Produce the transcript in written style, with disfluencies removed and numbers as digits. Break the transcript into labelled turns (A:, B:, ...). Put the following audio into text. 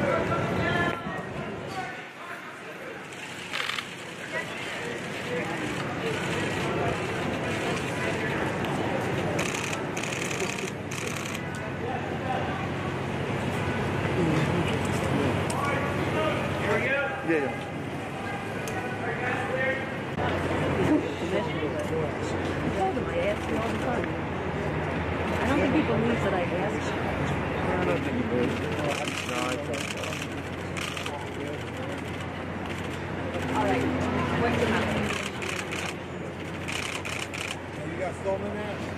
A: Yeah.
B: I don't think he believes that I asked.
A: I don't think he would. No, I think so.
B: All right. What's the matter?
C: You got film in there?